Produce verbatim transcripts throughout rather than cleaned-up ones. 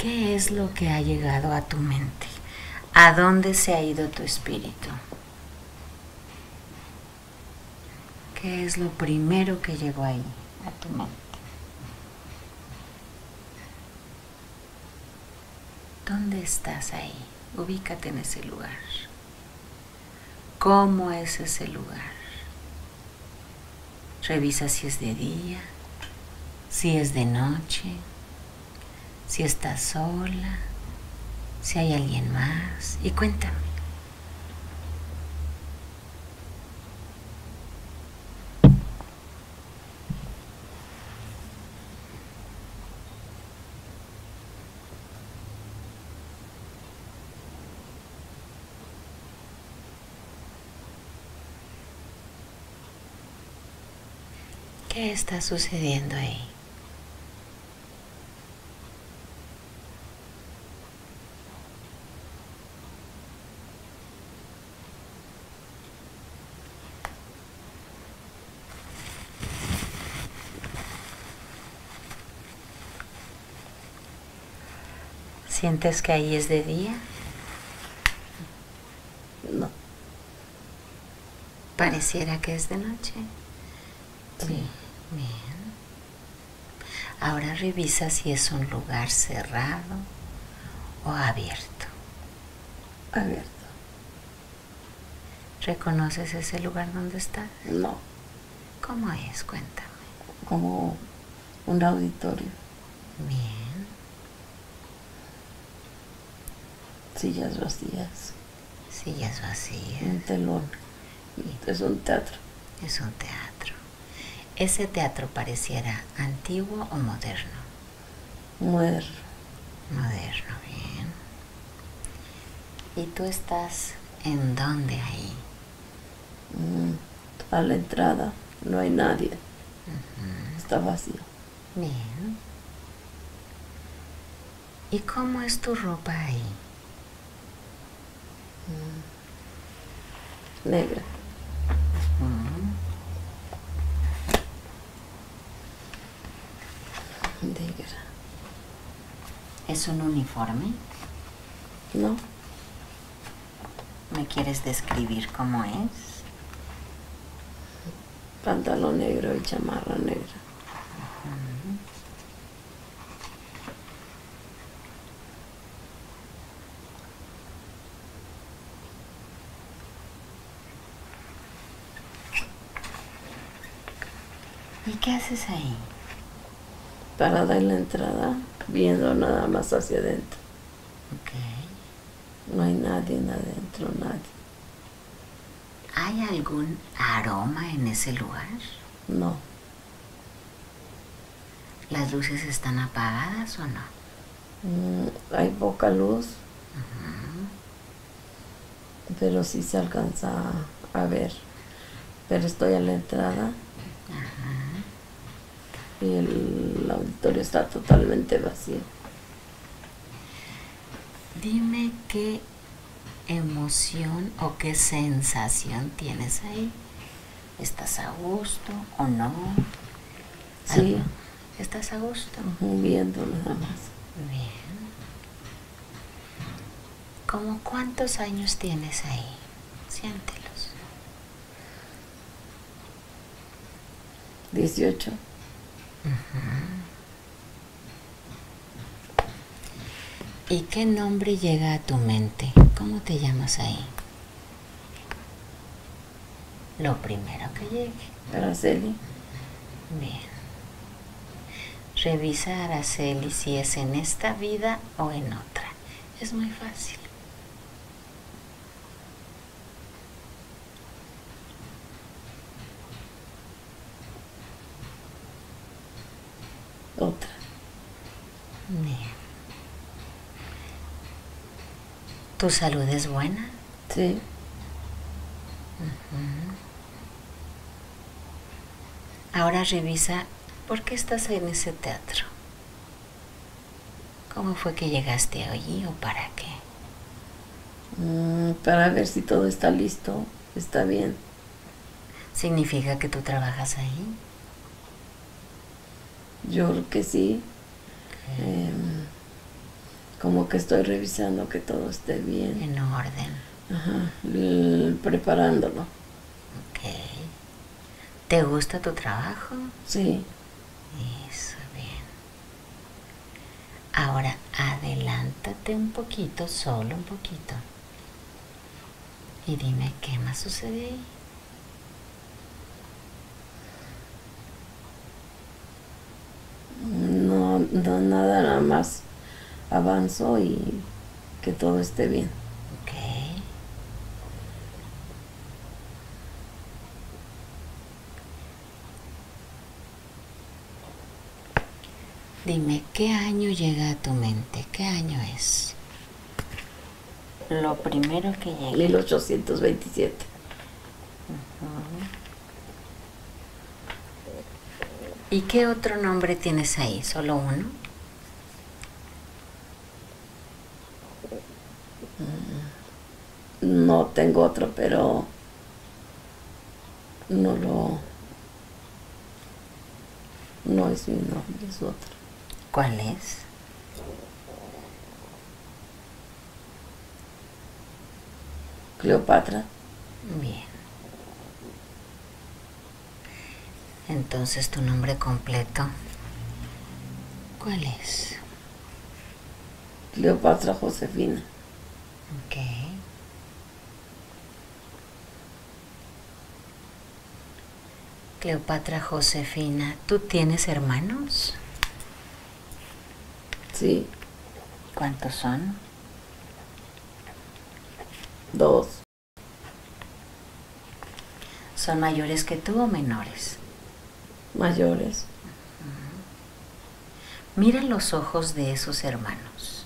¿Qué es lo que ha llegado a tu mente? ¿A dónde se ha ido tu espíritu? ¿Qué es lo primero que llegó ahí, a tu mente? ¿Dónde estás ahí? Ubícate en ese lugar. ¿Cómo es ese lugar? Revisa si es de día, si es de noche, si estás sola, si hay alguien más. Y cuéntame. ¿Qué está sucediendo ahí? ¿Sientes que ahí es de día? No. Pareciera que es de noche. Sí. Bien. Ahora revisa si es un lugar cerrado o abierto. Abierto. ¿Reconoces ese lugar donde estás? No. ¿Cómo es? Cuéntame. Como un auditorio. Bien. Sillas vacías. Sillas vacías. Un telón. Es un teatro. Es un teatro. ¿Ese teatro pareciera antiguo o moderno? Moderno. Moderno, bien. ¿Y tú estás en dónde ahí? Mm, a la entrada no hay nadie. Uh-huh. Está vacío. Bien. ¿Y cómo es tu ropa ahí? Mm, negra. Uh-huh. Negra. ¿Es un uniforme? No. ¿Me quieres describir cómo es? Pantalón negro y chamarra negra. Uh-huh. ¿Y qué haces ahí? Parada en la entrada, viendo nada más hacia adentro. Ok. No hay nadie adentro, nadie. ¿Hay algún aroma en ese lugar? No. ¿Las luces están apagadas o no? Mm, hay poca luz, Uh-huh. pero sí se alcanza a, a ver. Pero estoy a la entrada. Uh-huh. Y el auditorio está totalmente vacío. Dime qué emoción o qué sensación tienes ahí. ¿Estás a gusto o no? Sí. ¿Algo? ¿Estás a gusto? Uh-huh, viendo nada más. Bien. ¿Cómo cuántos años tienes ahí? Siéntelos. Dieciocho. Uh-huh. ¿Y qué nombre llega a tu mente? ¿Cómo te llamas ahí? Lo primero que llegue. Araceli. Bien. Revisa, Araceli, si es en esta vida o en otra. Es muy fácil. Otra. Bien. ¿Tu salud es buena? Sí. Uh-huh. Ahora revisa por qué estás en ese teatro. ¿Cómo fue que llegaste allí o para qué? Mm, para ver si todo está listo, está bien. ¿Significa que tú trabajas ahí? Yo creo que sí. Okay. Eh, Como que estoy revisando que todo esté bien. En orden. Ajá, l- preparándolo. Ok. ¿Te gusta tu trabajo? Sí. Eso, bien. Ahora adelántate un poquito, solo un poquito. Y dime qué más sucede ahí. No, no, nada, nada más avanzo y que todo esté bien. Ok. Dime, ¿qué año llega a tu mente? ¿Qué año es? Lo primero que llega. mil ochocientos veintisiete. ¿Y qué otro nombre tienes ahí? ¿Solo uno? No tengo otro, pero no lo... No es mi nombre, es otro. ¿Cuál es? Cleopatra. Bien. Entonces, ¿tu nombre completo cuál es? Cleopatra Josefina. Ok. Cleopatra Josefina, ¿tú tienes hermanos? Sí, ¿Cuántos son? dos. ¿Son mayores que tú o menores? Mayores. Mira los ojos de esos hermanos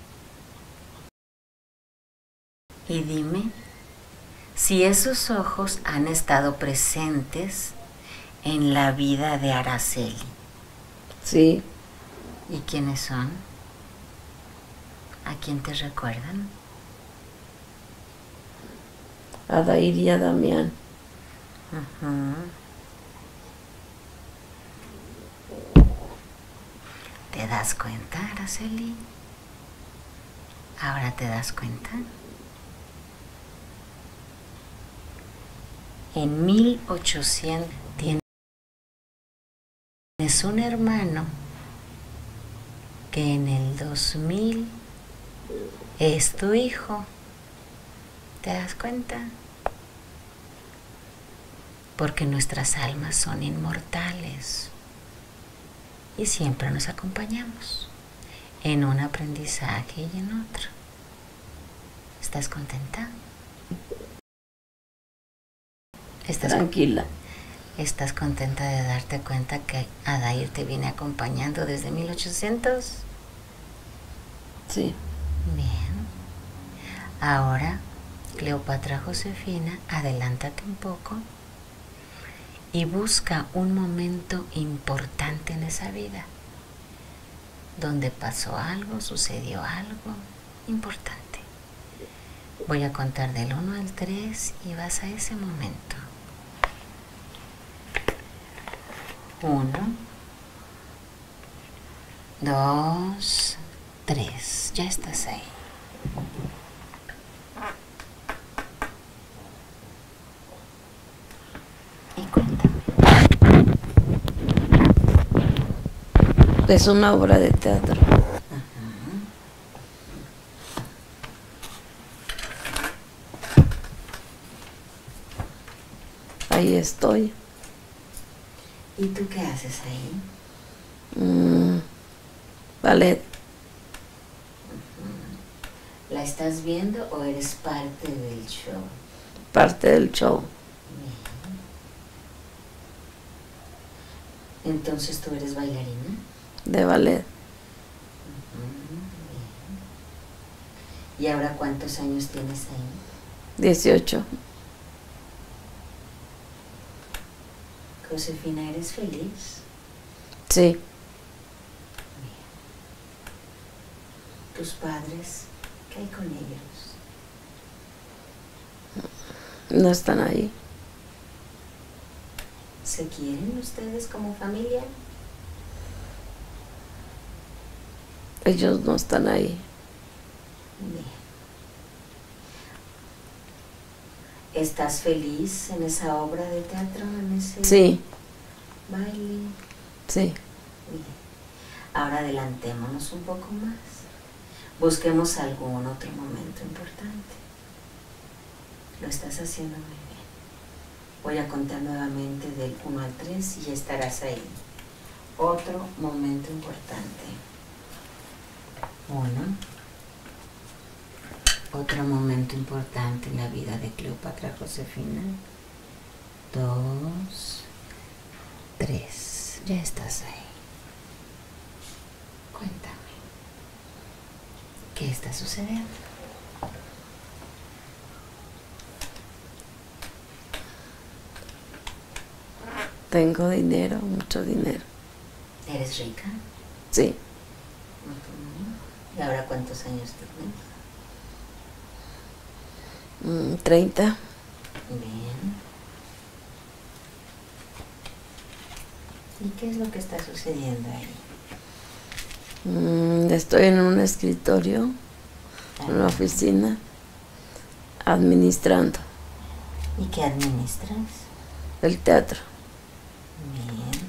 y dime si esos ojos han estado presentes en la vida de Araceli. Sí, ¿Y quiénes son? ¿A quién te recuerdan? Adair y a Damián. Ujú. ¿Te das cuenta, Araceli? ¿Ahora te das cuenta? En mil ochocientos tienes un hermano que en el dos mil es tu hijo. ¿Te das cuenta? Porque nuestras almas son inmortales y siempre nos acompañamos en un aprendizaje y en otro. ¿Estás contenta? ¿Estás Tranquila. ¿Estás contenta de darte cuenta que Adair te viene acompañando desde mil ochocientos? Sí. Bien. Ahora, Cleopatra Josefina, adelántate un poco y busca un momento importante en esa vida, donde pasó algo, sucedió algo importante. Voy a contar del uno al tres y vas a ese momento. Uno, dos, tres. Ya estás ahí. Y cuéntame. Es una obra de teatro. Ahí estoy. ¿Y tú qué haces ahí? Mm, ballet. ¿La estás viendo o eres parte del show? Parte del show. Bien. Entonces, ¿tú eres bailarina? De ballet. Bien. ¿Y ahora cuántos años tienes ahí? dieciocho. Josefina, ¿eres feliz? Sí. Bien. ¿Tus padres? ¿Qué hay con ellos? No están ahí. ¿Se quieren ustedes como familia? Ellos no están ahí. Bien. ¿Estás feliz en esa obra de teatro, en ese Sí, baile? sí. Bien. Ahora adelantémonos un poco más. Busquemos algún otro momento importante. Lo estás haciendo muy bien. Voy a contar nuevamente del uno al tres y ya estarás ahí. Otro momento importante. Uno. Otro momento importante en la vida de Cleopatra Josefina. Dos. Tres. Ya estás ahí. Cuéntame. ¿Qué está sucediendo? Tengo dinero, mucho dinero. ¿Eres rica? Sí. ¿Y ahora cuántos años tienes? Mm, treinta. Bien. ¿Y qué es lo que está sucediendo ahí? Mm, estoy en un escritorio, en una oficina, administrando ¿Y qué administras? el teatro. Bien.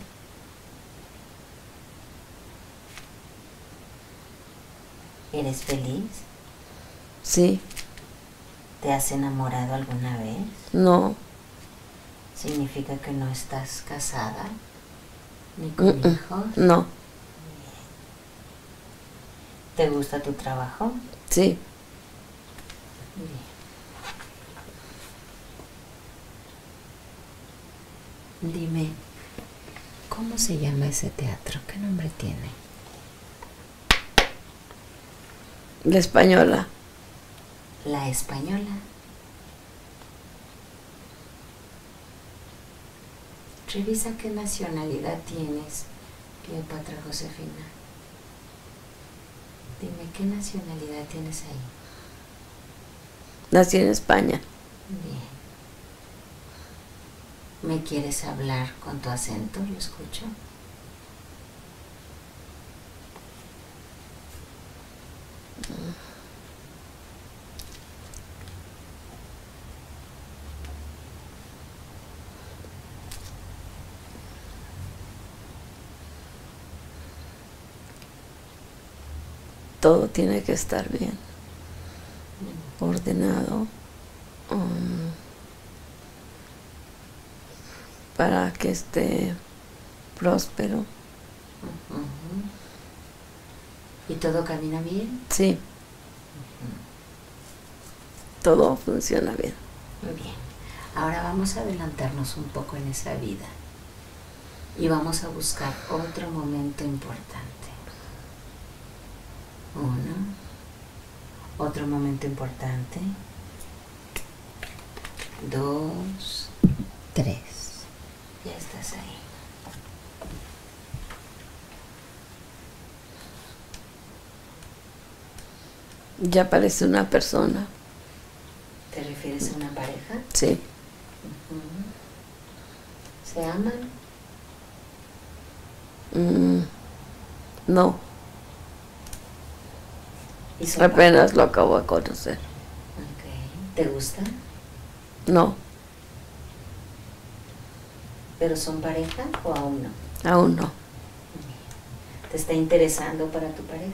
¿Eres feliz? Sí. ¿Te has enamorado alguna vez? No. ¿Significa que no estás casada? ¿Ni con Mm, mm, hijos? no. ¿Te gusta tu trabajo? Sí. Bien. Dime, ¿cómo se llama ese teatro? ¿Qué nombre tiene? La Española. La Española. Revisa qué nacionalidad tienes, Cleopatra Josefina. Dime, ¿qué nacionalidad tienes ahí? Nací en España. Bien. ¿Me quieres hablar con tu acento? ¿Lo escucho? Todo tiene que estar bien, ordenado, um, para que esté próspero. Uh-huh. ¿Y todo camina bien? Sí. Uh-huh. Todo funciona bien. Muy bien. Ahora vamos a adelantarnos un poco en esa vida y vamos a buscar otro momento importante. Uno. Otro momento importante. Dos. Tres. Ya estás ahí. Ya aparece una persona. ¿Te refieres a una pareja? Sí. Uh-huh. ¿Se aman? Mm, no. ¿Y son Apenas pareja? lo acabo de conocer. Okay. ¿Te gusta? No. ¿Pero son pareja o aún no? Aún no. ¿Te está interesando para tu pareja?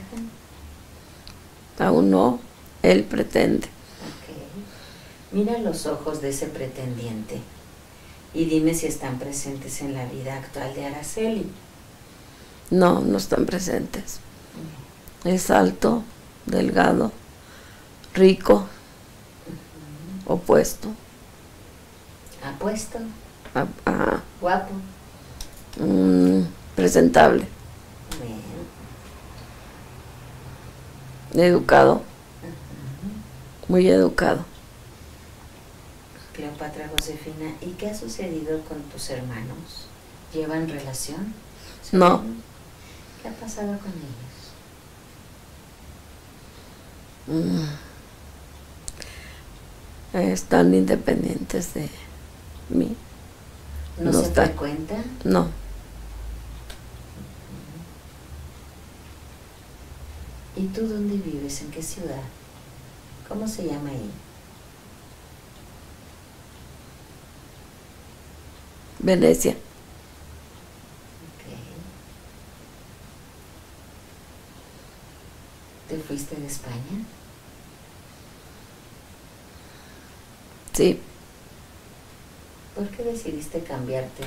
Aún no. Él pretende. Ok. Mira los ojos de ese pretendiente y dime si están presentes en la vida actual de Araceli. No, no están presentes. Es alto, delgado, rico, Uh-huh. opuesto, Apuesto, a- a- guapo. mm, presentable, Bien. educado, Uh-huh. muy educado. Cleopatra Josefina, ¿y qué ha sucedido con tus hermanos? ¿Llevan relación? No. ¿Qué ha pasado con ellos? Mm. Están independientes de mí. ¿No, No se está. frecuentan? No. ¿Y tú dónde vives? ¿En qué ciudad? ¿Cómo se llama ahí? Venecia. Ok. ¿Te fuiste de España? Sí. ¿Por qué decidiste cambiarte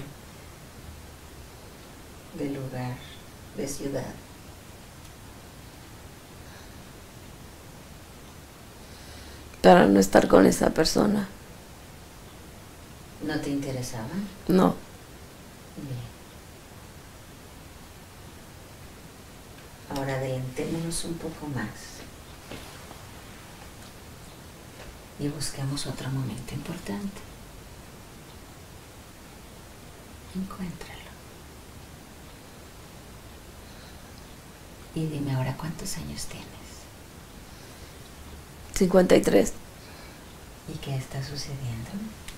de lugar, de ciudad? Para no estar con esa persona. ¿No te interesaba? No. Bien. Ahora adelantémonos un poco más y busquemos otro momento importante. Encuéntralo. Y dime ahora cuántos años tienes. cincuenta y tres. ¿Y qué está sucediendo?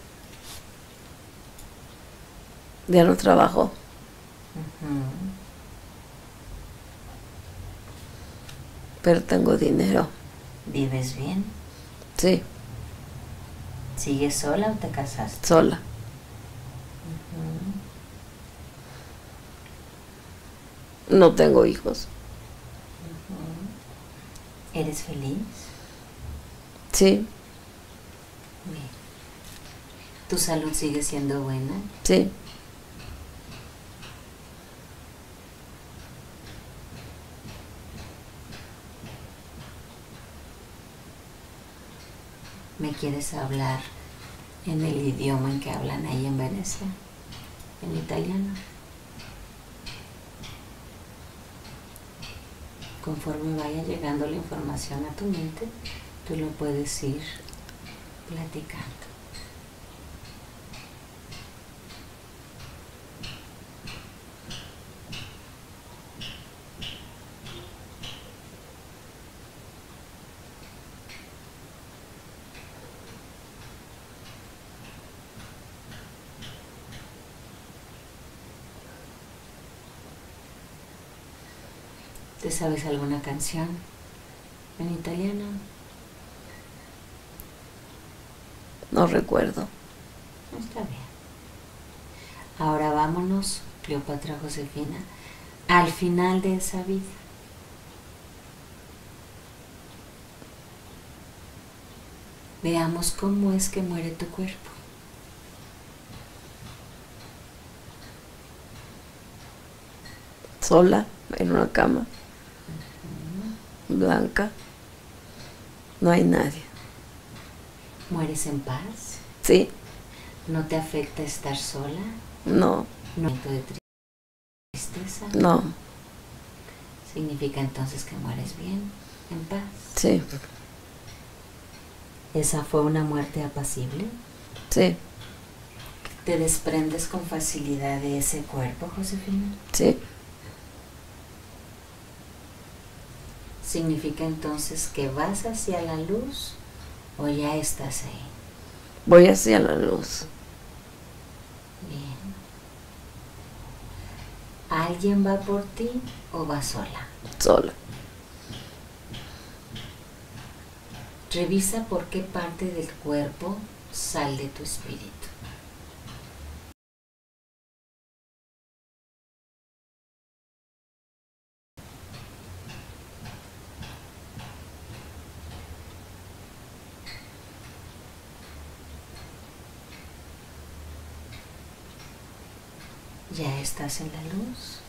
Ya no trabajo. Uh-huh. Pero tengo dinero. ¿Vives bien? Sí. ¿Sigues sola o te casaste? Sola. Uh-huh. No tengo hijos. Uh-huh. ¿Eres feliz? Sí. Bien. ¿Tu salud sigue siendo buena? Sí. ¿Me quieres hablar en el idioma en que hablan ahí en Venecia? ¿En italiano? Conforme vaya llegando la información a tu mente, tú lo puedes ir platicando. ¿Te sabes alguna canción en italiano? No recuerdo. Está bien. Ahora vámonos, Cleopatra Josefina, al final de esa vida. Veamos cómo es que muere tu cuerpo. Sola, en una cama. Blanca. No hay nadie. ¿Mueres en paz? Sí. ¿No te afecta estar sola? No. ¿No de tristeza? No. ¿Significa entonces que mueres bien, en paz? Sí. ¿Esa fue una muerte apacible? Sí. ¿Te desprendes con facilidad de ese cuerpo, Josefina? Sí. ¿Significa entonces que vas hacia la luz o ya estás ahí? Voy hacia la luz. Bien. ¿Alguien va por ti o vas sola? Sola. Revisa por qué parte del cuerpo sale tu espíritu. ¿Ya estás en la luz?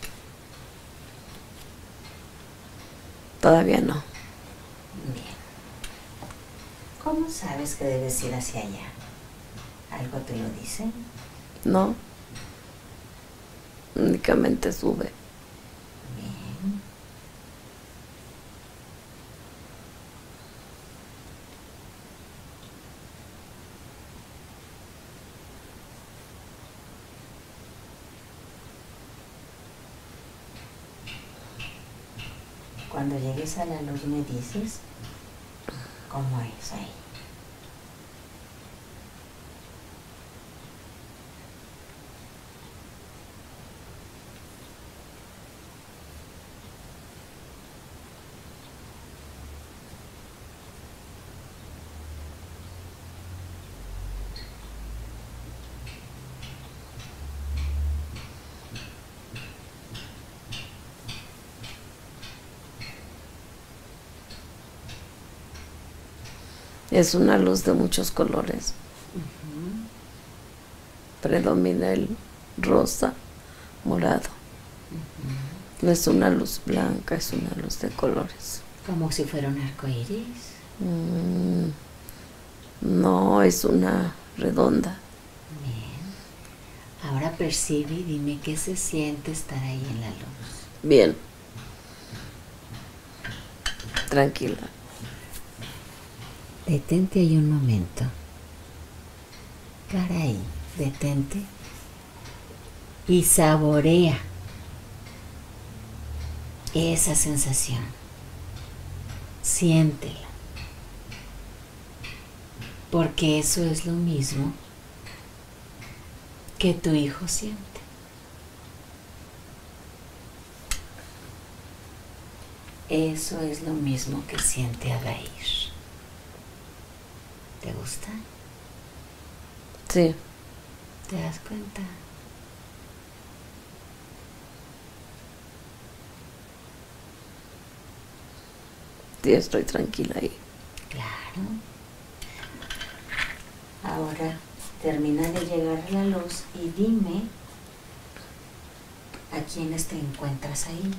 Todavía no. Bien. ¿Cómo sabes que debes ir hacia allá? ¿Algo te lo dice? No. Únicamente sube. Bien. Cuando llegues a la luz me dices cómo es ahí. Es una luz de muchos colores. Uh-huh. Predomina el rosa, morado. Uh-huh. No es una luz blanca, es una luz de colores. Como si fuera un arco iris. Mm, no, es una redonda. Bien. Ahora percibe y dime qué se siente estar ahí en la luz. Bien. Tranquila. Detente ahí un momento. Para ahí, detente. Y saborea esa sensación. Siéntela. Porque eso es lo mismo que tu hijo siente. Eso es lo mismo que siente Adair. ¿Te gusta? Sí. ¿Te das cuenta? Sí, estoy tranquila ahí. Claro. Ahora termina de llegar la luz y dime a quiénes te encuentras ahí.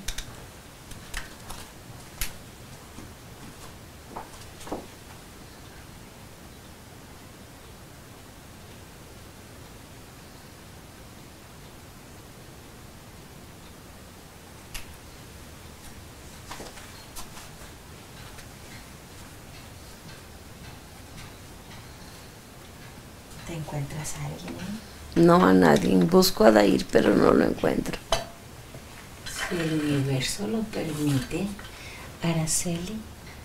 ¿Te encuentras a alguien ahí? No, a nadie. Busco a Adair, pero no lo encuentro. Si el universo lo permite, Araceli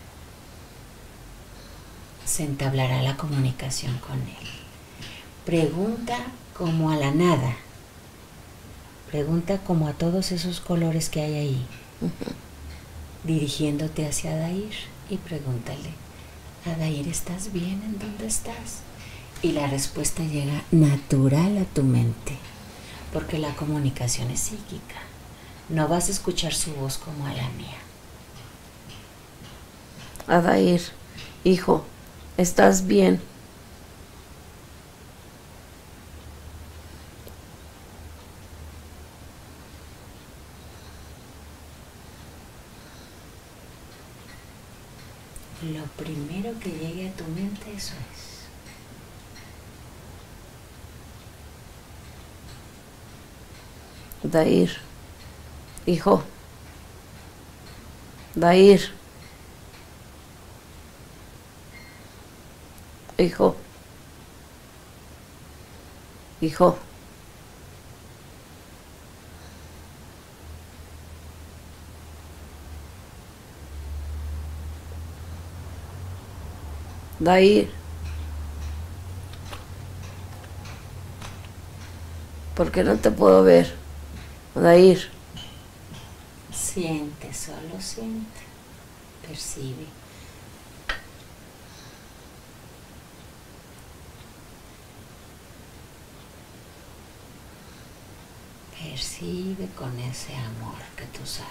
se entablará la comunicación con él. Pregunta como a la nada. Pregunta como a todos esos colores que hay ahí. Uh-huh. Dirigiéndote hacia Adair y pregúntale, Adair, ¿estás bien en donde estás? Y la respuesta llega natural a tu mente, porque la comunicación es psíquica. No vas a escuchar su voz como a la mía. Adair, hijo, ¿estás bien? Lo primero que llegue a tu mente, eso es. Adair, hijo, Adair, hijo, hijo, Adair, ¿por qué no te puedo ver? Adair. Siente, solo siente, percibe. Percibe con ese amor que tú sabes.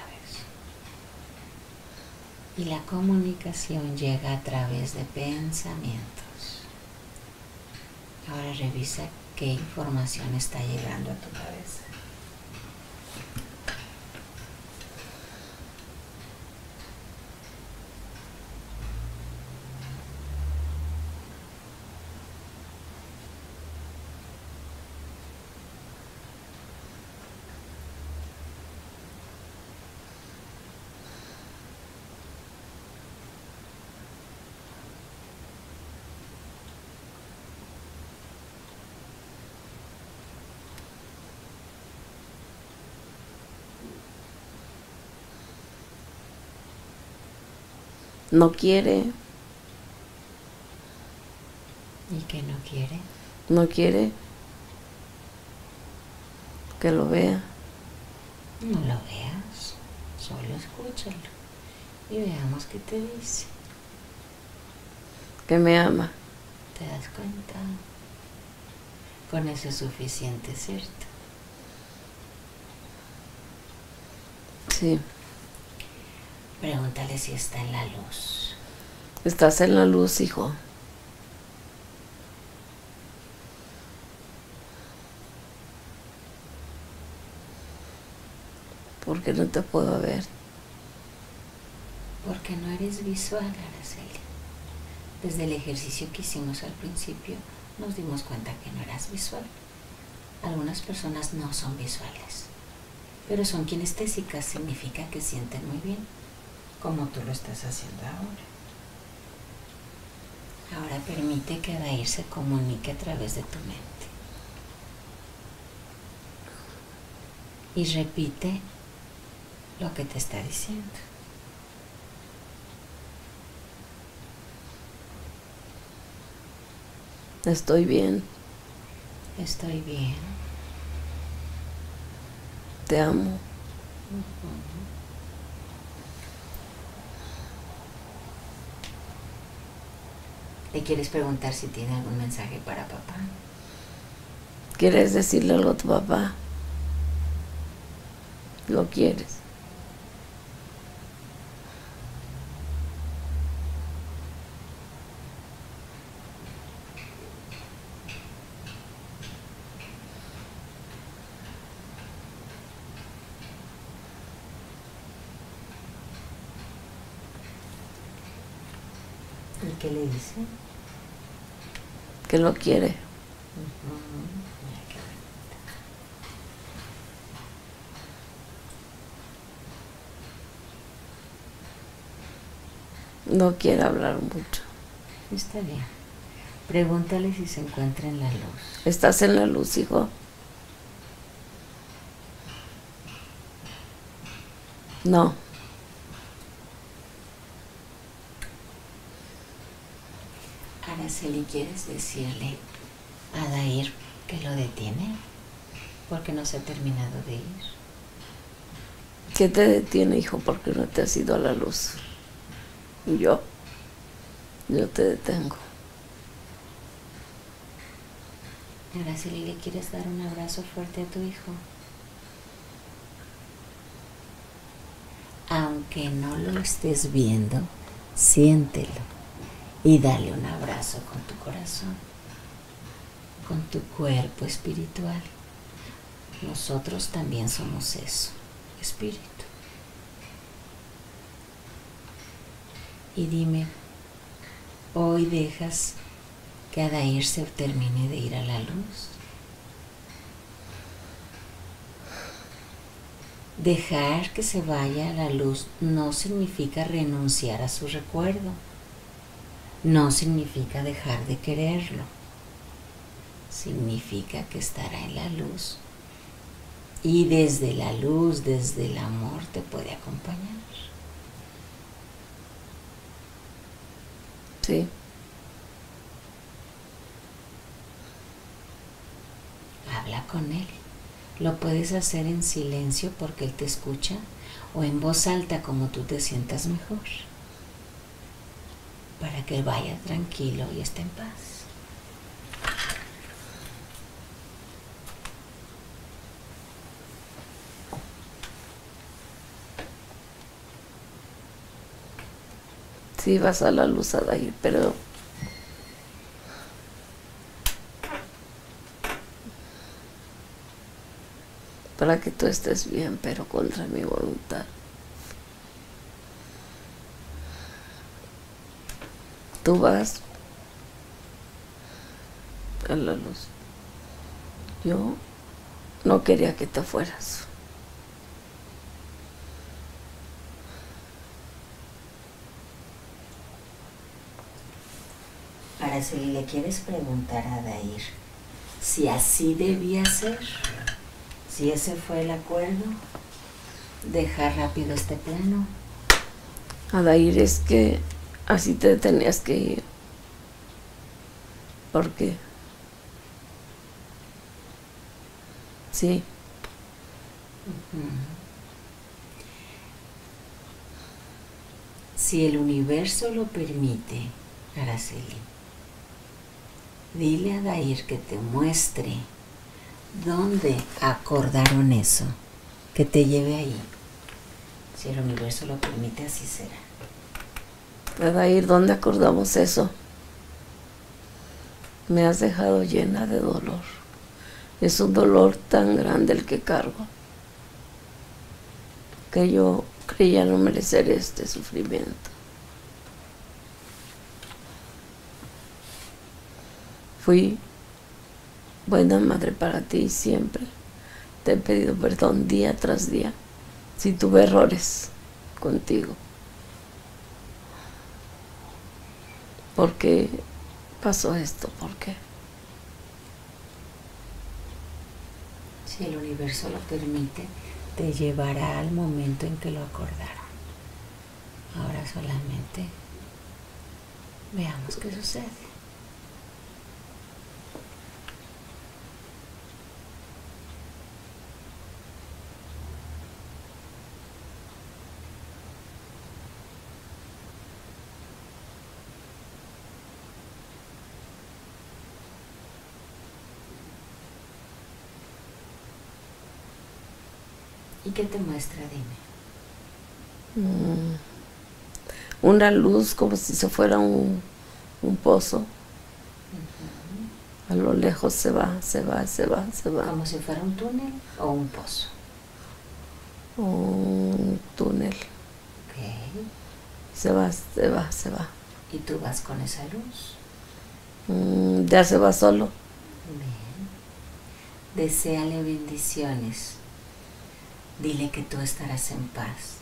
Y la comunicación llega a través de pensamientos. Ahora revisa qué información está llegando a tu cabeza. No quiere, ¿Y qué no quiere? no quiere que lo vea. No lo veas, solo escúchalo y veamos qué te dice. Que me ama. ¿Te das cuenta? Con eso es suficiente, ¿cierto? Sí. Pregúntale si está en la luz. Estás en la luz, hijo. ¿Por qué no te puedo ver? Porque no eres visual, Araceli. Desde el ejercicio que hicimos al principio, nos dimos cuenta que no eras visual. Algunas personas no son visuales, pero son kinestésicas, significa que sienten muy bien, como tú lo estás haciendo ahora. Ahora permite que Adair se comunique a través de tu mente. Y repite lo que te está diciendo. Estoy bien. Estoy bien. Te amo. Uh-huh. ¿Le quieres preguntar si tiene algún mensaje para papá? ¿Quieres decirle algo a tu papá? ¿Lo quieres? ¿Y qué le dice? Que lo quiere. Uh-huh. No quiere hablar mucho. Está bien. Pregúntale si se encuentra en la luz. ¿Estás en la luz, hijo? No. Araceli, ¿quieres decirle a Adair que lo detiene? Porque no se ha terminado de ir. ¿Qué te detiene, hijo? Porque no te has ido a la luz. Yo. Yo te detengo. Araceli, ¿le quieres dar un abrazo fuerte a tu hijo? Aunque no lo estés viendo, siéntelo y dale un abrazo con tu corazón, con tu cuerpo espiritual. Nosotros también somos eso, espíritu. Y dime, ¿hoy dejas que Adair se termine de ir a la luz? Dejar que se vaya a la luz no significa renunciar a su recuerdo. No significa dejar de quererlo. Significa que estará en la luz. Y desde la luz, desde el amor, te puede acompañar. Sí. Habla con él. Lo puedes hacer en silencio porque él te escucha o en voz alta como tú te sientas mejor. Para que vaya tranquilo y esté en paz. Sí, vas a la luz, Adair, pero para que tú estés bien, pero contra mi voluntad. Tú vas a la luz. Yo no quería que te fueras. Araceli, ¿le quieres preguntar a Adair si así debía ser? Si ese fue el acuerdo, dejar rápido este plano. Adair, es que así te tenías que ir. ¿Por qué? Sí. Uh-huh. Si el universo lo permite, Araceli, dile a Adair que te muestre dónde acordaron eso, que te lleve ahí. Si el universo lo permite, así será. Adair, ¿dónde acordamos eso? Me has dejado llena de dolor. Es un dolor tan grande el que cargo. que yo creía no merecer este sufrimiento. Fui buena madre para ti siempre. Te he pedido perdón día tras día si tuve errores contigo. ¿Por qué pasó esto? ¿Por qué? Si el universo lo permite, te llevará al momento en que lo acordaron. Ahora solamente veamos qué sucede. ¿Y qué te muestra? Dime. Mm, una luz como si se fuera un, un pozo. Uh-huh. A lo lejos se va, se va, se va, se va. ¿Como si fuera un túnel o un pozo? Un túnel. Ok. Se va, se va, se va. ¿Y tú vas con esa luz? Mm, ya se va solo. Bien. Deséale bendiciones. Dile que tú estarás en paz.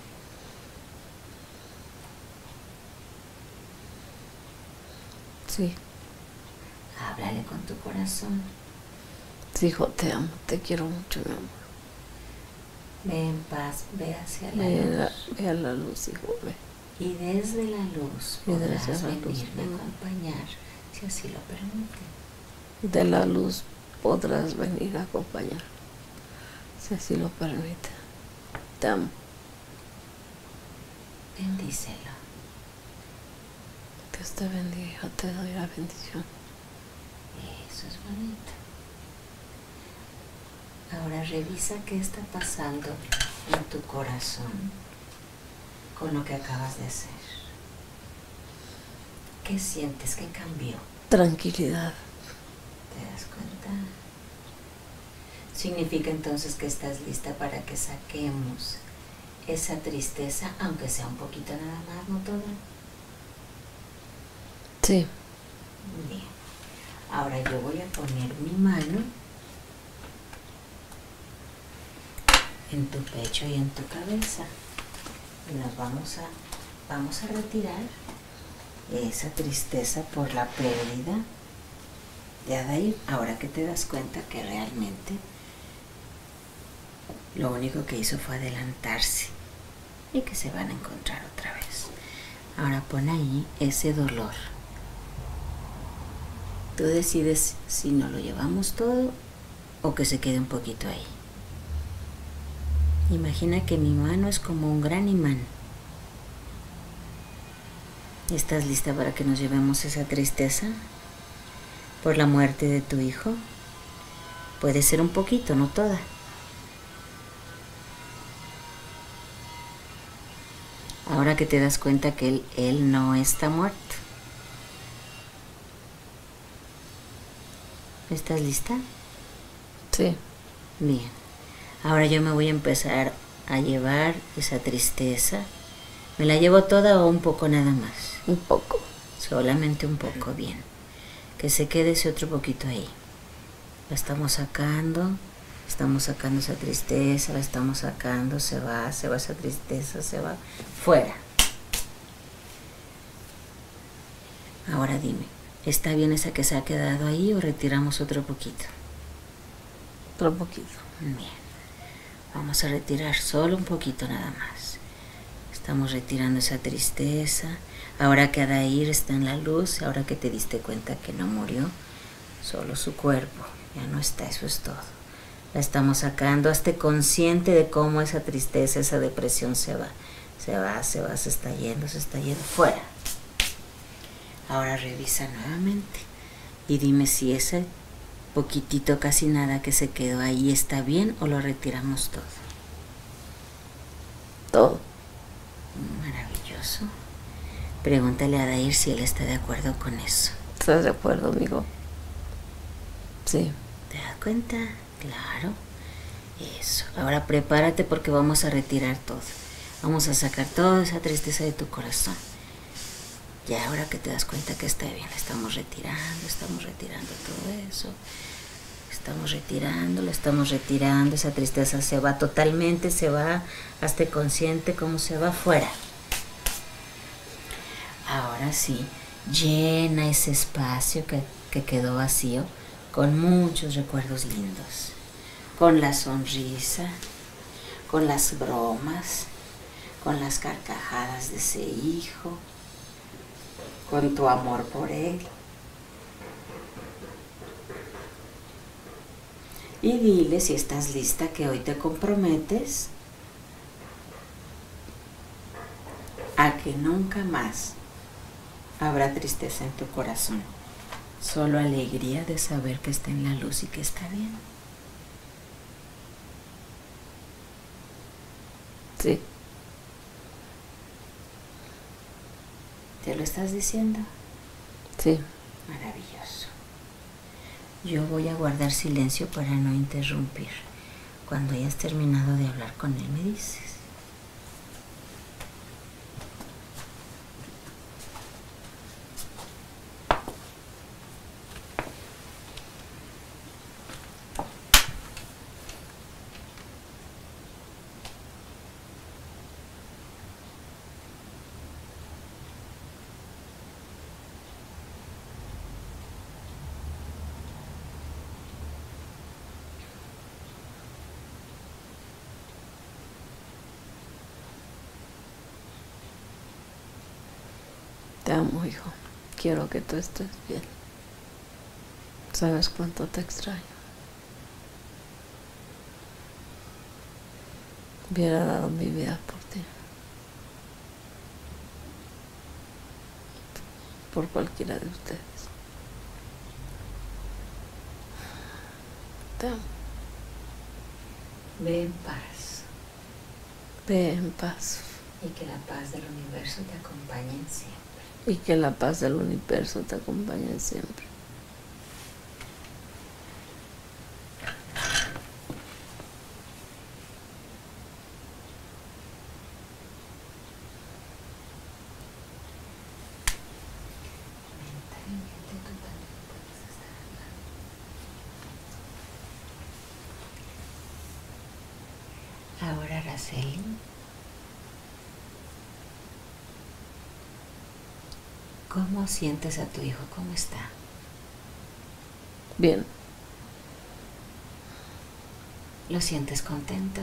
Sí. Háblale con tu corazón. Sí, hijo, te amo, te quiero mucho, mi amor. Ve en paz, ve hacia la ve luz. La, ve a la luz, hijo, ve. Y desde la luz y podrás desde la venirme luz, a acompañar, si así lo permite. De la luz podrás venir a acompañar, si así lo permite. Te amo. Bendícelo. Dios te bendiga, te doy la bendición. Eso es bonito. Ahora revisa qué está pasando en tu corazón con lo que acabas de hacer. ¿Qué sientes que cambió? Tranquilidad. ¿Te das cuenta? Significa entonces que estás lista para que saquemos esa tristeza, aunque sea un poquito nada más, no toda. Sí. Bien. Ahora yo voy a poner mi mano en tu pecho y en tu cabeza. Y nos vamos a, vamos a retirar esa tristeza por la pérdida de Adair. Ahora que te das cuenta que realmente lo único que hizo fue adelantarse y que se van a encontrar otra vez. Ahora pon ahí ese dolor. Tú decides si nos lo llevamos todo o que se quede un poquito ahí. Imagina que mi mano es como un gran imán. ¿Estás lista para que nos llevemos esa tristeza por la muerte de tu hijo? Puede ser un poquito, no toda. Ahora que te das cuenta que él, él no está muerto. ¿Estás lista? Sí. Bien. Ahora yo me voy a empezar a llevar esa tristeza. ¿Me la llevo toda o un poco nada más? Un poco. Solamente un poco, bien. Que se quede ese otro poquito ahí. La estamos sacando. Estamos sacando esa tristeza, la estamos sacando. Se va, se va esa tristeza, se va. Fuera. Ahora dime, ¿está bien esa que se ha quedado ahí o retiramos otro poquito? Otro poquito. Bien. Vamos a retirar solo un poquito nada más. Estamos retirando esa tristeza. Ahora que Adair está en la luz, ahora que te diste cuenta que no murió, solo su cuerpo, ya no está, eso es todo. La estamos sacando, hazte consciente de cómo esa tristeza, esa depresión se va. Se va, se va, se está yendo, se está yendo, fuera. Ahora revisa nuevamente y dime si ese poquitito, casi nada que se quedó ahí está bien o lo retiramos todo. Todo. Maravilloso. Pregúntale a Adair si él está de acuerdo con eso. ¿Estás de acuerdo, amigo? Sí. ¿Te das cuenta? Claro. Eso. Ahora prepárate porque vamos a retirar todo. Vamos a sacar toda esa tristeza de tu corazón. Ya ahora que te das cuenta que está bien, estamos retirando, estamos retirando todo eso. Estamos retirando, lo estamos retirando. Esa tristeza se va totalmente, se va. Hazte consciente cómo se va afuera. Ahora sí, llena ese espacio que, que quedó vacío con muchos recuerdos lindos. Con la sonrisa, con las bromas, con las carcajadas de ese hijo, con tu amor por él. Y dile, si estás lista, que hoy te comprometes a que nunca más habrá tristeza en tu corazón. Solo alegría de saber que está en la luz y que está bien. Sí. ¿Te lo estás diciendo? Sí. Maravilloso. Yo voy a guardar silencio para no interrumpir. Cuando hayas terminado de hablar con él, me dices. Te amo, hijo. Quiero que tú estés bien. ¿Sabes cuánto te extraño? Hubiera dado mi vida por ti. Por cualquiera de ustedes. Te amo. Ve en paz. Ve en paz. Y que la paz del universo te acompañe siempre. Y que la paz del universo te acompañe siempre. Ahora, Araceli, ¿cómo sientes a tu hijo? ¿Cómo está? Bien. ¿Lo sientes contento?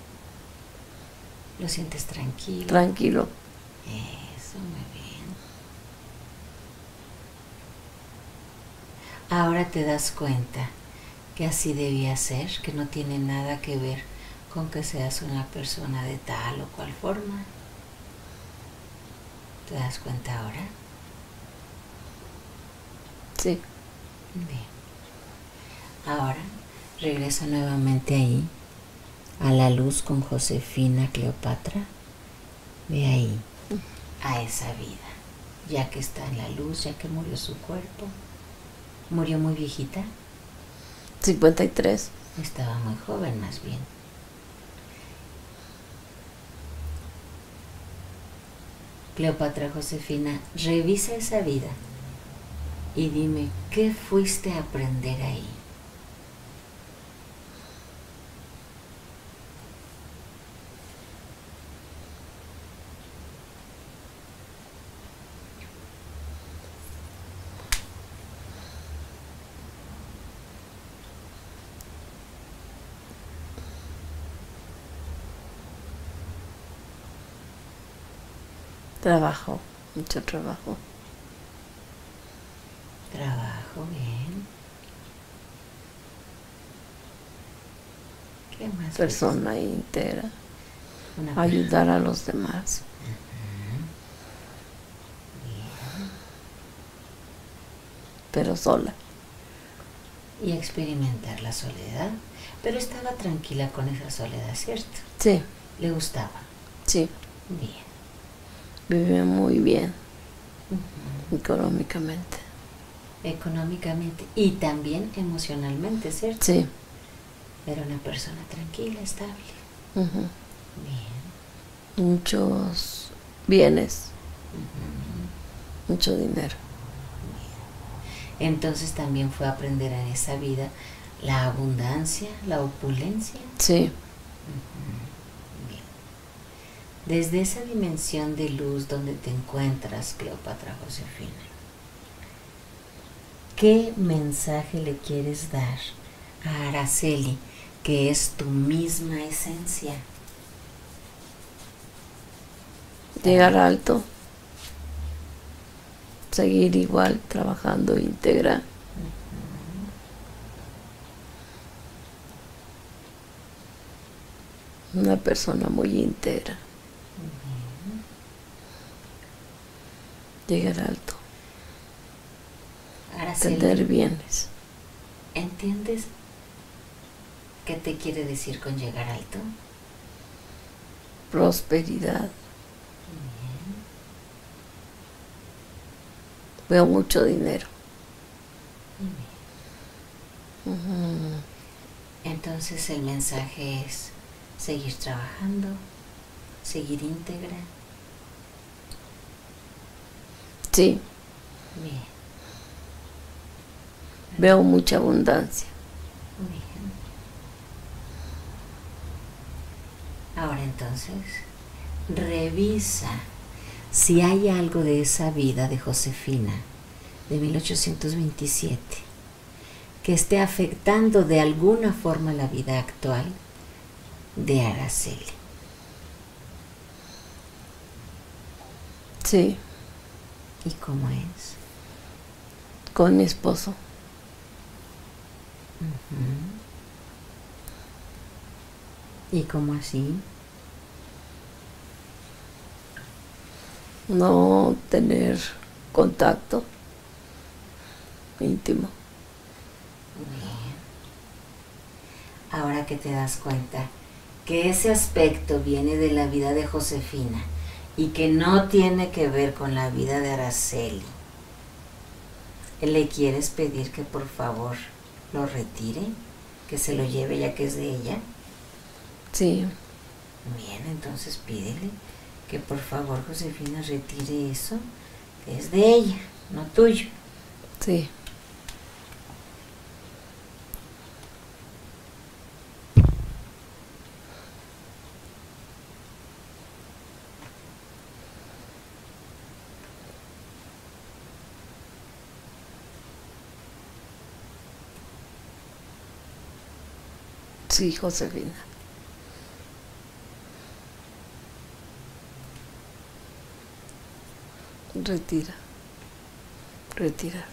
¿Lo sientes tranquilo? Tranquilo. Eso, muy bien. Ahora te das cuenta que así debía ser, que no tiene nada que ver con que seas una persona de tal o cual forma. ¿Te das cuenta ahora? Sí. Bien. Ahora regresa nuevamente ahí, a la luz con Josefina Cleopatra. Ve ahí, a esa vida, ya que está en la luz, ya que murió su cuerpo. ¿Murió muy viejita? cincuenta y tres. Estaba muy joven, más bien. Cleopatra Josefina, revisa esa vida y dime, ¿qué fuiste a aprender ahí? Trabajo, mucho trabajo. Trabajo, bien. ¿Qué más? Persona íntegra. Una Ayudar a los demás. Uh-huh. Bien. Pero sola. Y experimentar la soledad. Pero estaba tranquila con esa soledad, ¿cierto? Sí. ¿Le gustaba? Sí. Bien. Vive muy bien. Uh-huh. Económicamente. Económicamente y también emocionalmente, ¿cierto? Sí. Era una persona tranquila, estable. Uh-huh. Bien. Muchos bienes. Uh-huh. Mucho dinero. Bien. Entonces también fue aprender en esa vida la abundancia, la opulencia. Sí. Uh-huh. Bien. Desde esa dimensión de luz donde te encuentras, Cleopatra Josefina, ¿qué mensaje le quieres dar a Araceli, que es tu misma esencia? Llegar alto. Seguir igual, trabajando íntegra. Uh-huh. Una persona muy íntegra. Uh-huh. Llegar alto. Araceli, tener bienes. ¿Entiendes qué te quiere decir con llegar alto? Prosperidad. Bien. Veo mucho dinero. Bien. Uh-huh. Entonces el mensaje es seguir trabajando, seguir íntegra. Sí. Bien. Veo mucha abundancia. Bien. Ahora entonces, revisa si hay algo de esa vida de Josefina de mil ochocientos veintisiete que esté afectando de alguna forma la vida actual de Araceli. Sí. ¿Y cómo es? Con mi esposo. Uh-huh. ¿Y cómo así? No tener contacto íntimo. Bien. Ahora que te das cuenta que ese aspecto viene de la vida de Josefina y que no tiene que ver con la vida de Araceli, ¿le quieres pedir que por favor lo retire? ¿Que se lo lleve ya que es de ella? Sí. Bien, entonces pídele que por favor Josefina retire eso, que es de ella, no tuyo. Sí. Sí, Josefina. Retira. Retira.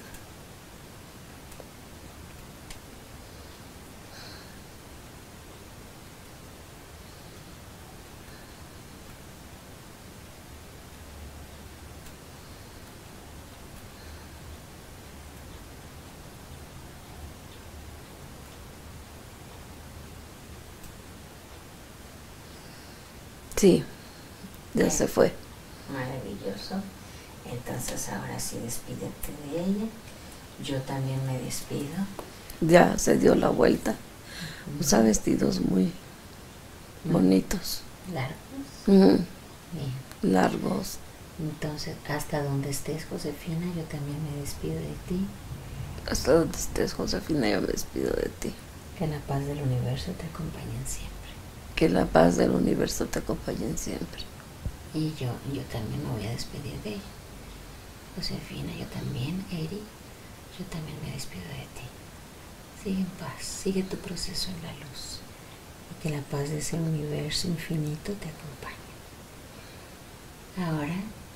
Sí, ya Bien. se fue. Maravilloso. Entonces ahora sí despídete de ella. Yo también me despido. Ya se dio la vuelta. Uh-huh. Usa vestidos muy uh-huh. bonitos. ¿Largos? Uh-huh. Bien. Largos. Entonces, hasta donde estés, Josefina, yo también me despido de ti. Hasta donde estés, Josefina, yo me despido de ti. Que la paz del universo te acompañe siempre. Que la paz del universo te acompañe siempre. Y yo, yo también me voy a despedir de ella. Josefina, yo también, Eri, yo también me despido de ti. Sigue en paz, sigue tu proceso en la luz. Y que la paz de ese universo infinito te acompañe. Ahora,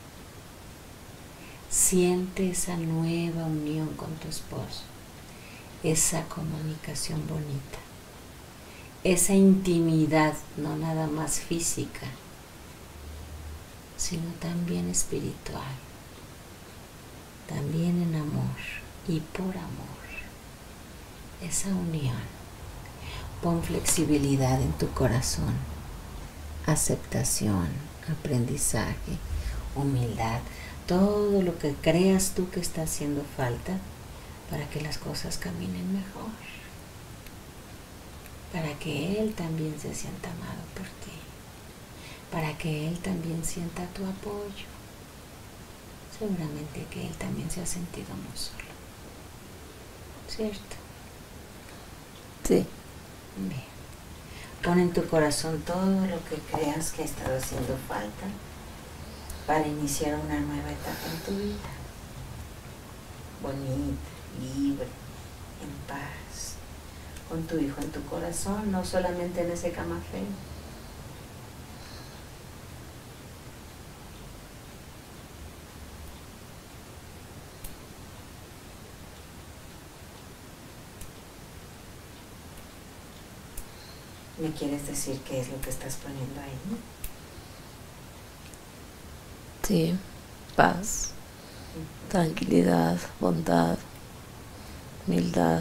siente esa nueva unión con tu esposo, esa comunicación bonita, esa intimidad, no nada más física, sino también espiritual, también en amor y por amor. Esa unión. Pon flexibilidad en tu corazón, aceptación, aprendizaje, humildad, todo lo que creas tú que está haciendo falta para que las cosas caminen mejor. para que él también se sienta amado por ti, para que él también sienta tu apoyo. Seguramente que él también se ha sentido muy solo, ¿cierto? Sí. Bien. Pon en tu corazón todo lo que creas que ha estado haciendo falta para iniciar una nueva etapa en tu vida. Bonita, libre, en paz, con tu hijo en tu corazón, no solamente en ese camafeo. ¿Me quieres decir qué es lo que estás poniendo ahí? Sí, paz, uh-huh. Tranquilidad, bondad, humildad.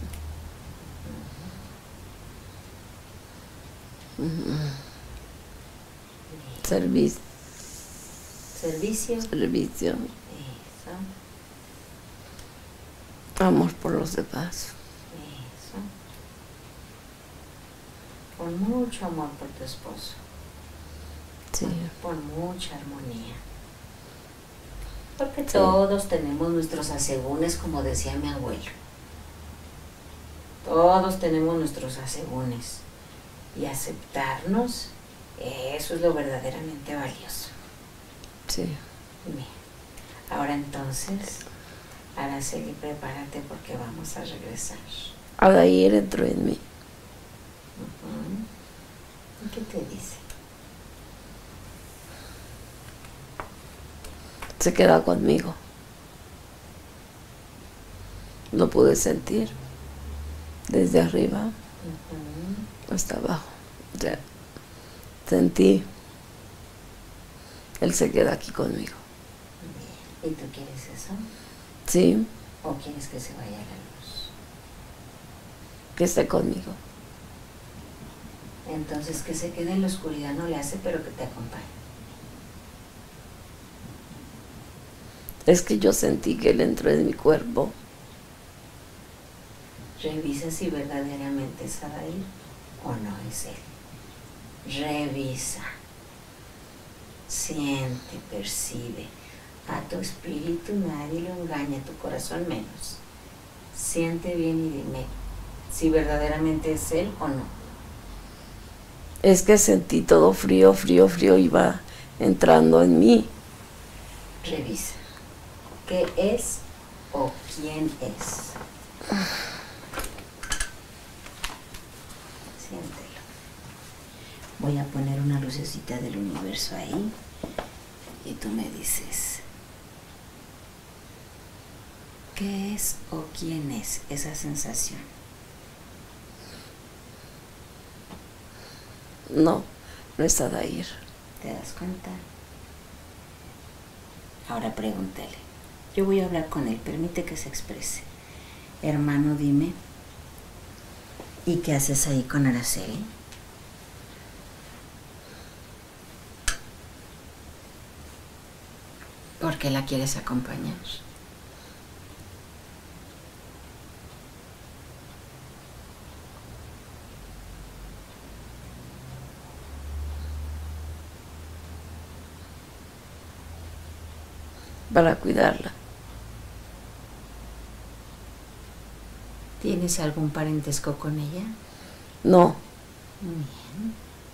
Uh-huh. Uh-huh. Servicio. Servicio. Servicio. Eso. Amor por los demás. Eso. Con mucho amor por tu esposo. Sí. Por mucha armonía. Porque sí. Todos tenemos nuestros asegúnes, como decía mi abuelo. Todos tenemos nuestros asegúnes. Y aceptarnos, eso es lo verdaderamente valioso. Sí. Bien. Ahora entonces, Araceli, prepárate porque vamos a regresar. Adair entró en mí. Uh-huh. ¿Qué te dice? Se queda conmigo. Lo pude sentir desde arriba uh-huh. hasta abajo. O sea, sentí. Él se queda aquí conmigo. ¿Y tú quieres eso? Sí. ¿O quieres que se vaya la luz? Que esté conmigo. Entonces que se quede en la oscuridad no le hace, pero que te acompañe. Es que yo sentí que él entró en mi cuerpo. Revisa si verdaderamente es Adair o no es él. Revisa. Siente, percibe. A tu espíritu nadie lo engaña, a tu corazón menos. Siente bien y dime si verdaderamente es él o no. Es que sentí todo frío, frío, frío, iba entrando en mí. Revisa. ¿Qué es o quién es? Siéntelo. Voy a poner una lucecita del universo ahí y tú me dices ¿qué es o quién es esa sensación? No, no es Adair. ¿Te das cuenta? Ahora pregúntale. Yo voy a hablar con él, permite que se exprese. Hermano, dime, ¿y qué haces ahí con Araceli? ¿Por qué la quieres acompañar? Para cuidarla. ¿Tienes algún parentesco con ella? No. Bien.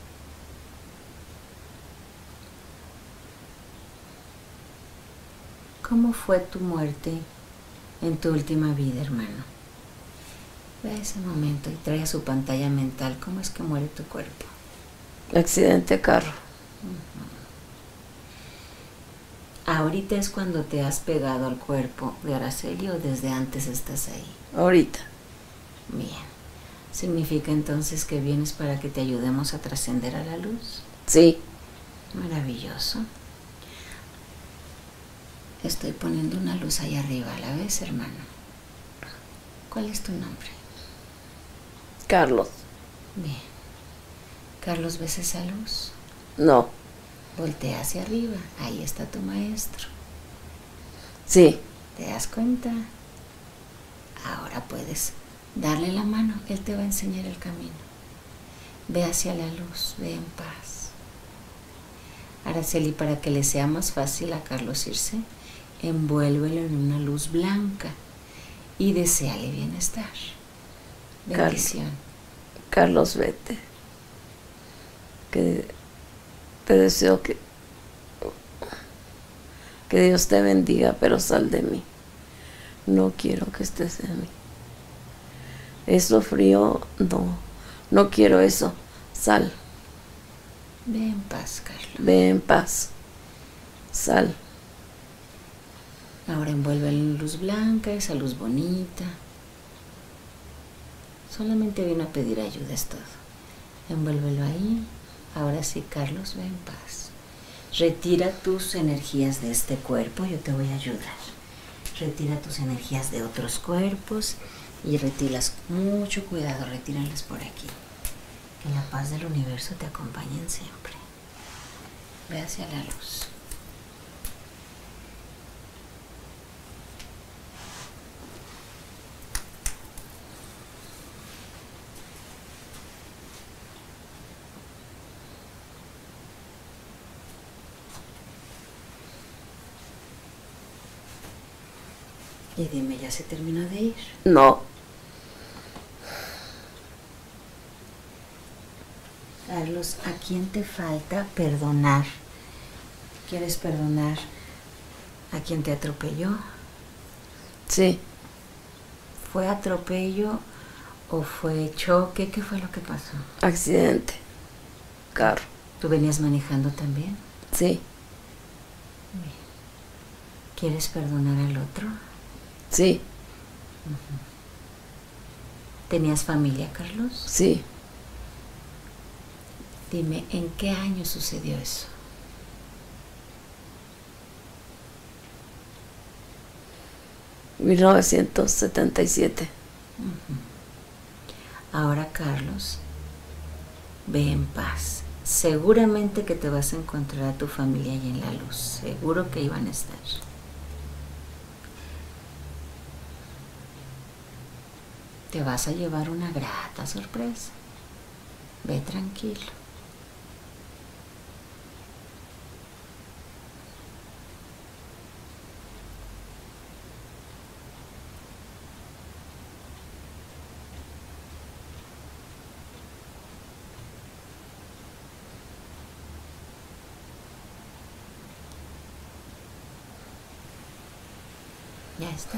¿Cómo fue tu muerte en tu última vida, hermano? Ve ese momento y trae a su pantalla mental cómo es que muere tu cuerpo. Accidente de carro. Uh-huh. ¿Ahorita es cuando te has pegado al cuerpo de Araceli o desde antes estás ahí? Ahorita. Bien. ¿Significa entonces que vienes para que te ayudemos a trascender a la luz? Sí. Maravilloso. Estoy poniendo una luz ahí arriba, ¿la ves, hermano? ¿Cuál es tu nombre? Carlos. Bien. Carlos, ¿ves esa luz? No. Voltea hacia arriba, ahí está tu maestro. Sí. ¿Te das cuenta? Ahora puedes darle la mano, él te va a enseñar el camino. Ve hacia la luz, ve en paz. Araceli, para que le sea más fácil a Carlos irse, envuélvelo en una luz blanca y deséale bienestar. Bendición. Carlos, vete. Que te deseo que, que Dios te bendiga, pero sal de mí. No quiero que estés en mí. Eso frío, no. No quiero eso. Sal. Ve en paz, Carlos. Ve en paz. Sal. Ahora envuelve en luz blanca, esa luz bonita. Solamente vino a pedir ayuda, es todo. Envuélvelo ahí. Ahora sí, Carlos, ve en paz. Retira tus energías de este cuerpo, yo te voy a ayudar. Retira tus energías de otros cuerpos y retíralas con mucho cuidado, retíralas por aquí. Que la paz del universo te acompañe siempre. Ve hacia la luz. Y dime, ¿ya se terminó de ir? No. Carlos, ¿a quién te falta perdonar? ¿Quieres perdonar a quien te atropelló? Sí. ¿Fue atropello o fue choque? ¿Qué fue lo que pasó? Accidente. Carro. ¿Tú venías manejando también? Sí. Bien. ¿Quieres perdonar al otro? Sí. Uh-huh. ¿Tenías familia, Carlos? Sí. Dime, ¿en qué año sucedió eso? mil novecientos setenta y siete. Uh-huh. Ahora, Carlos, ve en paz. Seguramente que te vas a encontrar a tu familia ahí en la luz. Seguro que iban a estar. Te vas a llevar una grata sorpresa. Ve tranquilo. Ya está.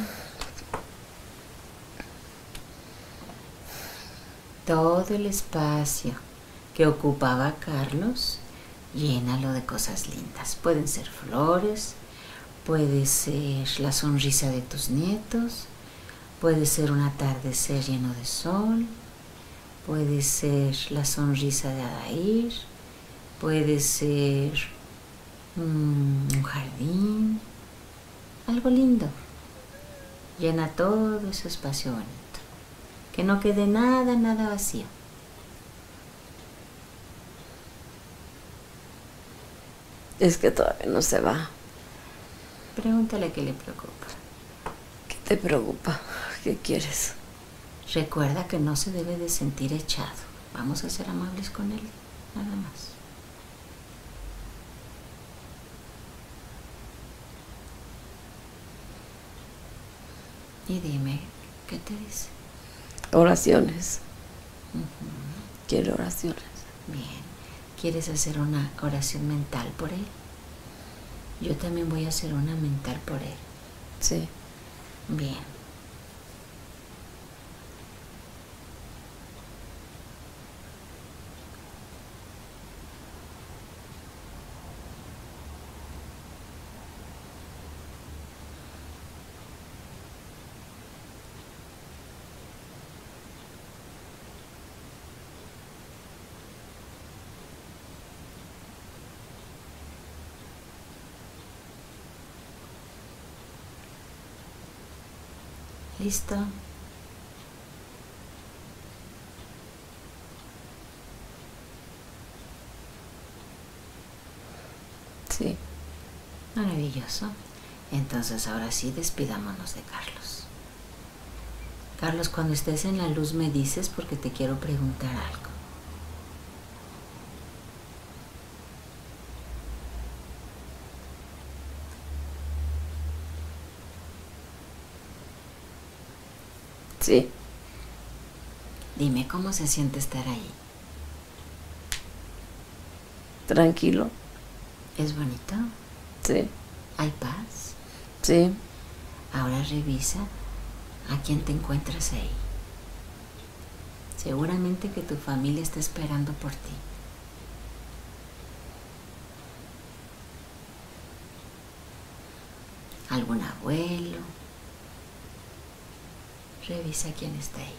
Todo el espacio que ocupaba Carlos, llénalo de cosas lindas. Pueden ser flores, puede ser la sonrisa de tus nietos, puede ser un atardecer lleno de sol, puede ser la sonrisa de Adair, puede ser um, un jardín, algo lindo. Llena todo ese espacio bonito. Que no quede nada, nada vacío. Es que todavía no se va. Pregúntale qué le preocupa. ¿Qué te preocupa? ¿Qué quieres? Recuerda que no se debe de sentir echado. Vamos a ser amables con él, nada más. Y dime, ¿qué te dice? Oraciones. Uh-huh. Quiero oraciones. Bien. ¿Quieres hacer una oración mental por él? Yo también voy a hacer una mental por él. Sí. Bien. ¿Listo? Sí. Maravilloso. Entonces ahora sí despidámonos de Carlos. Carlos, cuando estés en la luz me dices porque te quiero preguntar algo. Sí. Dime, ¿cómo se siente estar ahí? Tranquilo. ¿Es bonito? Sí. ¿Hay paz? Sí. Ahora revisa a quién te encuentras ahí. Seguramente que tu familia está esperando por ti. ¿Algún abuelo? Revisa quién está ahí.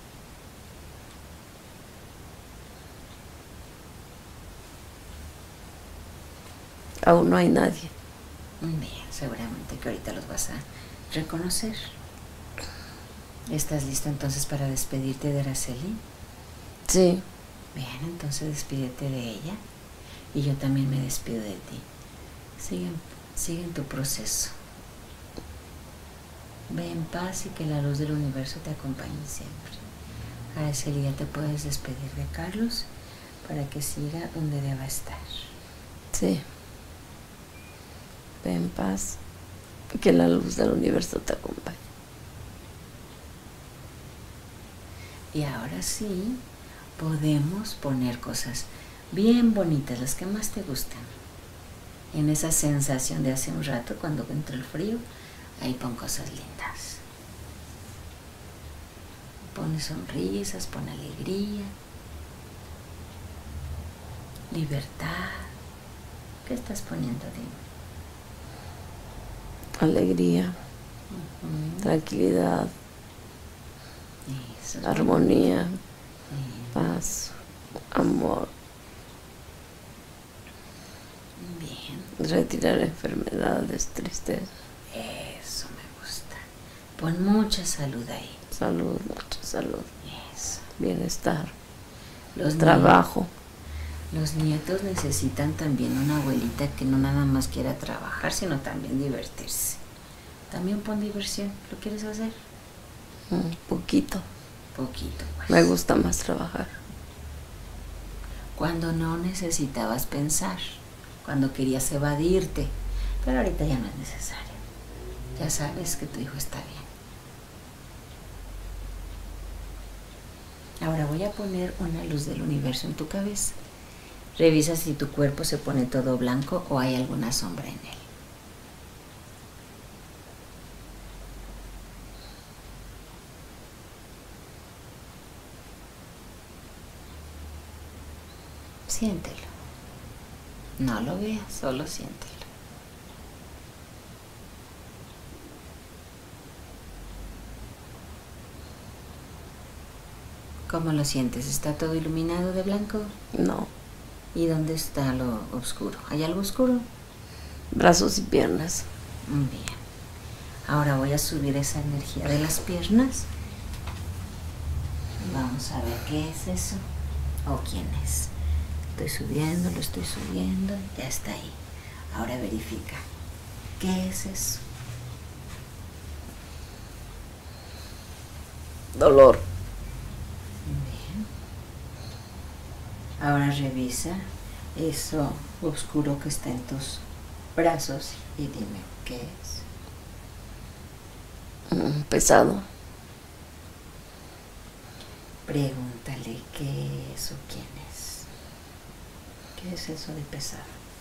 Aún no hay nadie. Bien, seguramente que ahorita los vas a reconocer. ¿Estás lista entonces para despedirte de Araceli? Sí. Bien, entonces despídete de ella y yo también me despido de ti. Sigue, sigue en tu proceso. Ve en paz y que la luz del universo te acompañe siempre. Araceli, ya te puedes despedir de Carlos para que siga donde deba estar. Sí. Ve en paz y que la luz del universo te acompañe. Y ahora sí, podemos poner cosas bien bonitas, las que más te gustan. En esa sensación de hace un rato, cuando entró el frío, ahí pon cosas lindas. Pon sonrisas, pon alegría, libertad. ¿Qué estás poniendo, dime? Alegría, Uh-huh. tranquilidad, Eso es armonía, bonito. paz, amor, Bien. retirar enfermedades, tristeza, Eso me gusta. Pon mucha salud ahí. salud, mucha salud, Eso. bienestar, Los trabajo. nie- Los nietos necesitan también una abuelita que no nada más quiera trabajar, sino también divertirse. También pon diversión. ¿Lo quieres hacer? Un poquito. Poquito, pues. Me gusta más trabajar. Cuando no necesitabas pensar, cuando querías evadirte, pero ahorita ya no es necesario. Ya sabes que tu hijo está bien. Ahora voy a poner una luz del universo en tu cabeza. Revisa si tu cuerpo se pone todo blanco o hay alguna sombra en él. Siéntelo. No lo veas, solo siéntelo. ¿Cómo lo sientes? ¿Está todo iluminado de blanco? No. ¿Y dónde está lo oscuro? ¿Hay algo oscuro? Brazos y piernas. Bien. Ahora voy a subir esa energía de las piernas. Vamos a ver qué es eso o quién es. Estoy subiendo, lo estoy subiendo, ya está ahí. Ahora verifica. ¿Qué es eso? Dolor. Bien. Ahora revisa eso oscuro que está en tus brazos y dime qué es. Mm, pesado. Pregúntale qué es o quién es. ¿Qué es eso de pesado?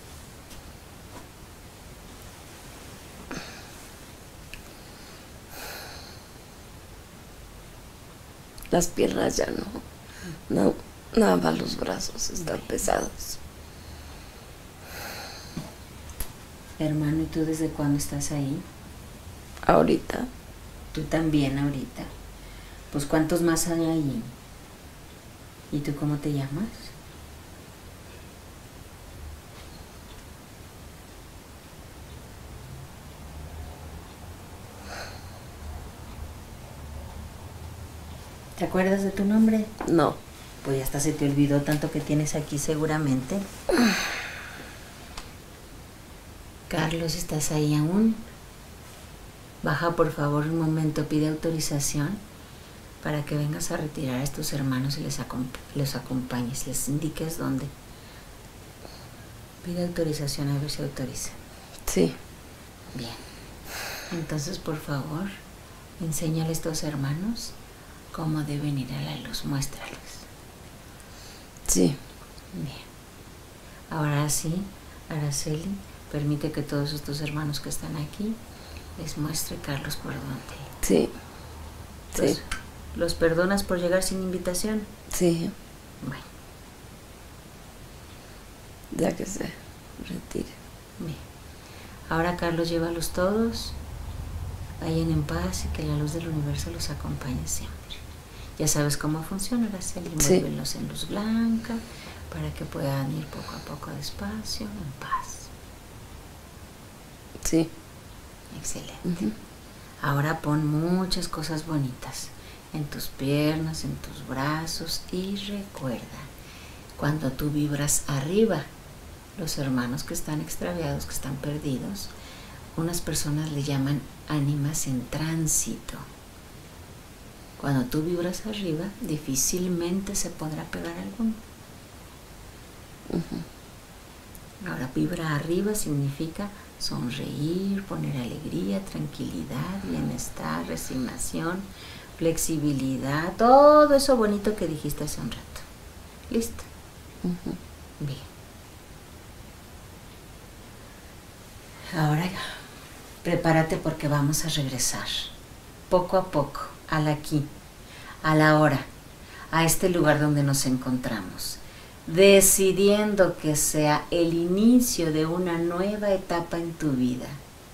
Las piernas ya no. No, nada más los brazos están pesados. Hermano, ¿y tú desde cuándo estás ahí? Ahorita. Tú también ahorita. Pues ¿cuántos más hay ahí? ¿Y tú cómo te llamas? ¿Te acuerdas de tu nombre? No. Pues ya hasta se te olvidó tanto que tienes aquí seguramente. Carlos, ¿estás ahí aún? Baja por favor un momento, pide autorización para que vengas a retirar a estos hermanos y les acomp los acompañes, les indiques dónde. Pide autorización a ver si autoriza. Sí. Bien. Entonces, por favor, enséñale a estos hermanos cómo deben ir a la luz. Muéstrales. Sí. Bien. Ahora sí, Araceli, permite que todos estos hermanos que están aquí les muestre Carlos por dónde. Sí. ¿Los, Sí. ¿Los perdonas por llegar sin invitación? Sí. Bueno. Ya que se retire. Bien. Ahora, Carlos, llévalos todos. Vayan en paz y que la luz del universo los acompañe siempre. Ya sabes cómo funciona, Araceli. Muévelos sí. en luz blanca para que puedan ir poco a poco despacio, en paz. Sí. Excelente. Uh-huh. Ahora pon muchas cosas bonitas en tus piernas, en tus brazos y recuerda, cuando tú vibras arriba, los hermanos que están extraviados, que están perdidos, unas personas le llaman ánimas en tránsito. Cuando tú vibras arriba, difícilmente se podrá pegar alguno. Uh-huh. Ahora, vibra arriba significa sonreír, poner alegría, tranquilidad, bienestar, resignación, flexibilidad, todo eso bonito que dijiste hace un rato. ¿Listo? Uh-huh. Bien. Ahora prepárate porque vamos a regresar poco a poco al aquí, a la hora, a este lugar donde nos encontramos, decidiendo que sea el inicio de una nueva etapa en tu vida,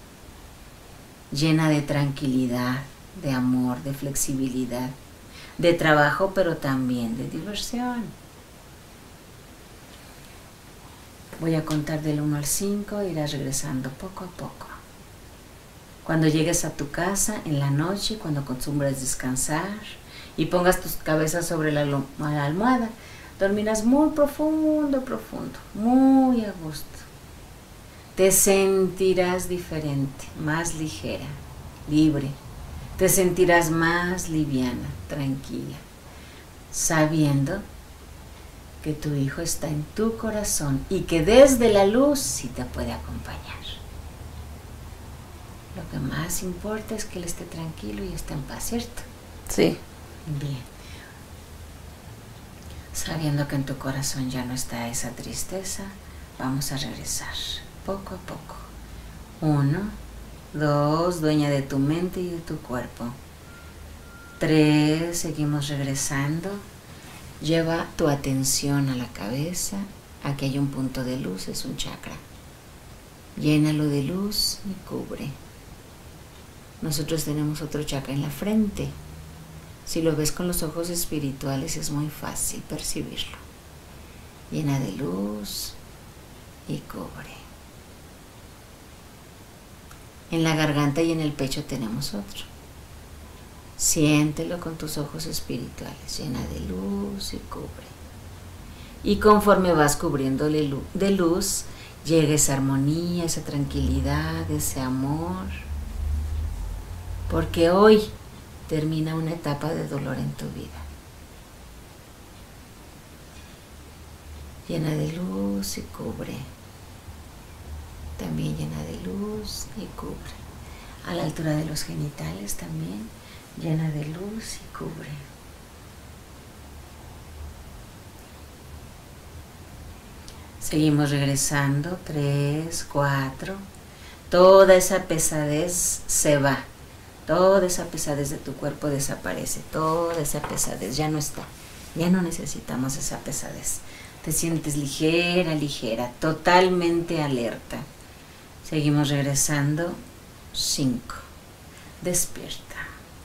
llena de tranquilidad, de amor, de flexibilidad, de trabajo, pero también de diversión. Voy a contar del uno al cinco, irás regresando poco a poco. Cuando llegues a tu casa en la noche, cuando acostumbres descansar y pongas tus cabezas sobre la, la almohada, dormirás muy profundo, profundo, muy a gusto. Te sentirás diferente, más ligera, libre. Te sentirás más liviana, tranquila, sabiendo que tu hijo está en tu corazón y que desde la luz sí te puede acompañar. Lo que más importa es que él esté tranquilo y esté en paz, ¿cierto? Sí. Bien. Sabiendo que en tu corazón ya no está esa tristeza, vamos a regresar poco a poco. Uno, dos, dueña de tu mente y de tu cuerpo. Tres, seguimos regresando. Lleva tu atención a la cabeza. Aquí hay un punto de luz, es un chakra. Llénalo de luz y cubre. Nosotros tenemos otro chakra en la frente. Si lo ves con los ojos espirituales es muy fácil percibirlo. Llena de luz y cubre. En la garganta y en el pecho tenemos otro. Siéntelo con tus ojos espirituales, llena de luz y cubre. Y conforme vas cubriéndole de luz, llega esa armonía, esa tranquilidad, ese amor. Porque hoy termina una etapa de dolor en tu vida. Llena de luz y cubre. También llena de luz y cubre. A la altura de los genitales también, llena de luz y cubre. Seguimos regresando, tres, cuatro. Toda esa pesadez se va. Toda esa pesadez de tu cuerpo desaparece. Toda esa pesadez ya no está. Ya no necesitamos esa pesadez. Te sientes ligera, ligera, totalmente alerta. Seguimos regresando. cinco. Despierta.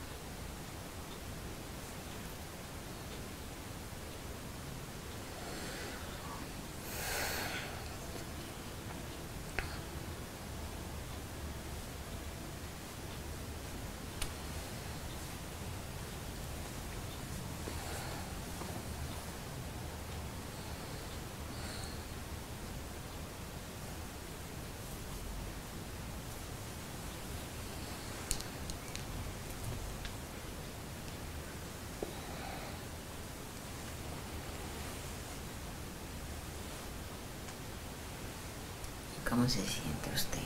¿Cómo se siente usted?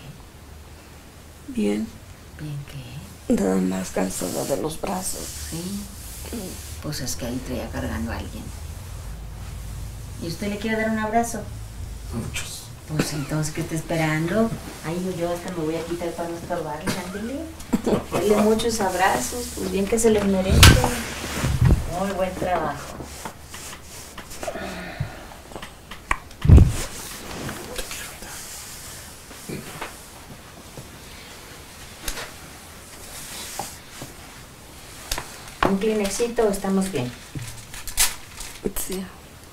Bien. ¿Bien qué? Nada más cansada de los brazos. Sí. Pues es que ahí traía cargando a alguien. ¿Y usted le quiere dar un abrazo? Muchos. Pues entonces, ¿qué está esperando? Ay, yo, yo hasta me voy a quitar para no estorbarle, ándele. Dale muchos abrazos, pues bien que se les merece. Muy buen trabajo. ¿Un Kleenexito o estamos bien? Sí.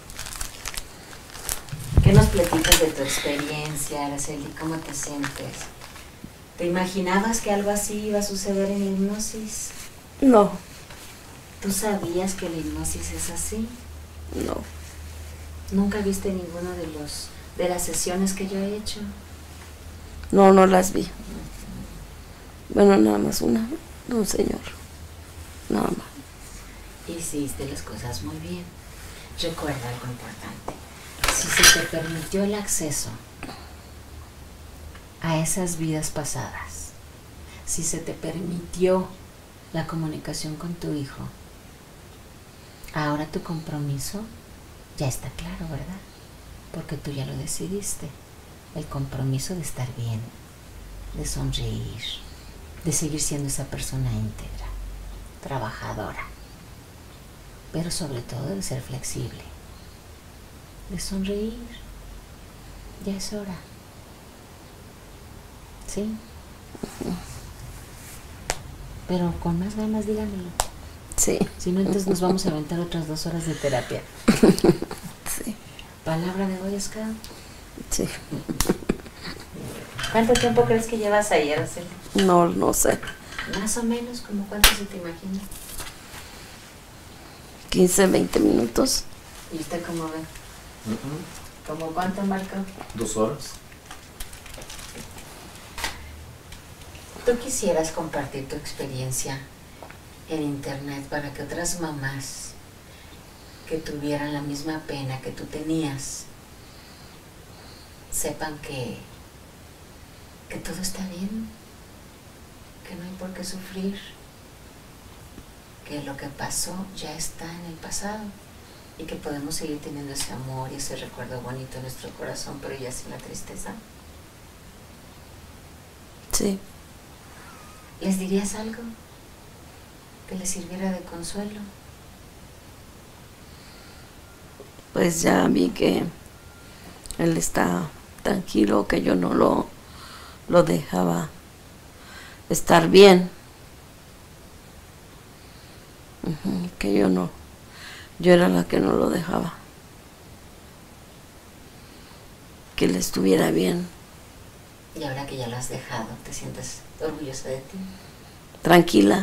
¿Qué nos platicas de tu experiencia, Araceli? ¿Cómo te sientes? ¿Te imaginabas que algo así iba a suceder en la hipnosis? No, ¿Tú sabías que la hipnosis es así? no, ¿Nunca viste ninguno de los de las sesiones que yo he hecho? no, no las vi. Bueno, nada más una de un señor. Nada más. Hiciste las cosas muy bien. Recuerda algo importante. Si se te permitió el acceso a esas vidas pasadas, si se te permitió la comunicación con tu hijo, ahora tu compromiso ya está claro, ¿verdad? Porque tú ya lo decidiste. El compromiso de estar bien, de sonreír, de seguir siendo esa persona íntegra, trabajadora, pero sobre todo de ser flexible, de sonreír. Ya es hora. ¿Sí? Pero con más ganas, díganmelo. Sí. Si no, entonces nos vamos a aventar otras dos horas de terapia. Sí. ¿Palabra de Boy Scout? Sí. ¿Cuánto tiempo crees que llevas ahí, Araceli? No, no sé. Más o menos, ¿como cuánto se te imagina? quince, veinte minutos. ¿Y usted cómo ve? Uh-uh. ¿Cómo cuánto, Marco? Dos horas. ¿Tú quisieras compartir tu experiencia en internet para que otras mamás que tuvieran la misma pena que tú tenías sepan que, que todo está bien, que no hay por qué sufrir, que lo que pasó ya está en el pasado y que podemos seguir teniendo ese amor y ese recuerdo bonito en nuestro corazón, pero ya sin la tristeza? Sí. ¿Les dirías algo que les sirviera de consuelo? Pues ya vi que él está tranquilo, que yo no lo, lo dejaba estar bien. Uh-huh, que yo no, yo era la que no lo dejaba. Que él estuviera bien. Y ahora que ya lo has dejado, ¿te sientes orgullosa de ti? Tranquila.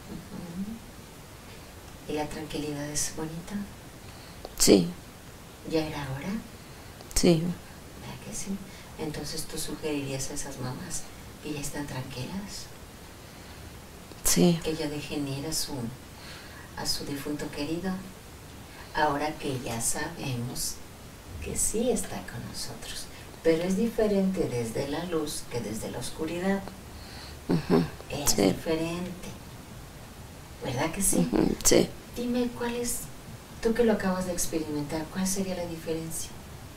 Uh-huh. ¿Y la tranquilidad es bonita? Sí. ¿Ya era hora? Sí. ¿Verdad que sí? Entonces tú sugerirías a esas mamás que ya están tranquilas, Sí. que ya dejen ir a su, a su difunto querido, ahora que ya sabemos que sí está con nosotros. Pero es diferente desde la luz que desde la oscuridad. Uh-huh. Es Sí. diferente. ¿Verdad que sí? Uh-huh. Sí. Dime cuál es, tú que lo acabas de experimentar, ¿cuál sería la diferencia?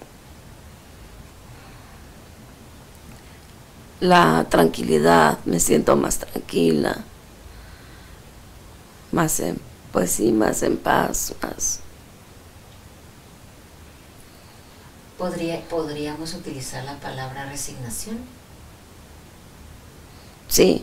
La tranquilidad, me siento más tranquila. Más en, pues sí, más en paz, más. ¿Podría, ¿Podríamos utilizar la palabra resignación? Sí.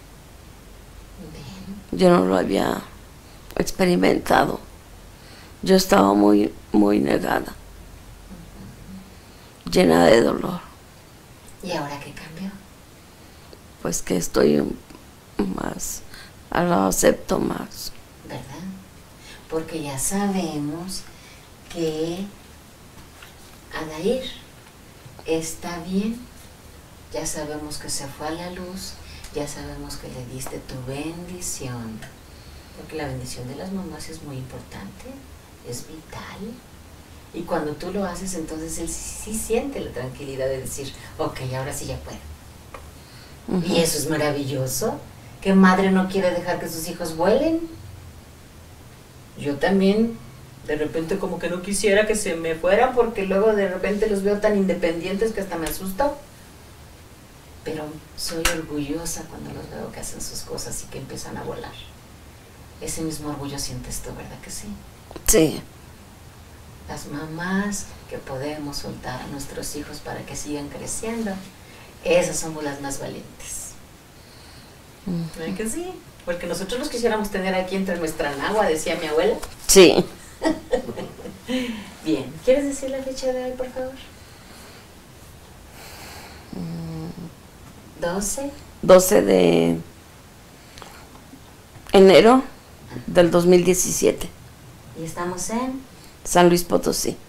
Bien. Yo no lo había experimentado. Yo estaba muy, muy negada, uh-huh. Llena de dolor. ¿Y ahora qué cambió? Pues que estoy más, lo acepto más. ¿Verdad? Porque ya sabemos que Adair está bien, ya sabemos que se fue a la luz, ya sabemos que le diste tu bendición, porque la bendición de las mamás es muy importante, es vital, y cuando tú lo haces, entonces él sí, sí siente la tranquilidad de decir, ok, ahora sí ya puedo. Uh-huh. Y eso es maravilloso. ¿Qué madre no quiere dejar que sus hijos vuelen? Yo también, de repente como que no quisiera que se me fuera porque luego de repente los veo tan independientes que hasta me asusto. Pero soy orgullosa cuando los veo que hacen sus cosas y que empiezan a volar. Ese mismo orgullo sientes tú, ¿verdad que sí? Sí. Las mamás que podemos soltar a nuestros hijos para que sigan creciendo, esas somos las más valientes. ¿Verdad que sí? Porque nosotros los quisiéramos tener aquí entre nuestra nagua, decía mi abuela. Sí. Bien, ¿quieres decir la fecha de hoy, por favor? doce. doce de enero del dos mil diecisiete. Y estamos en San Luis Potosí.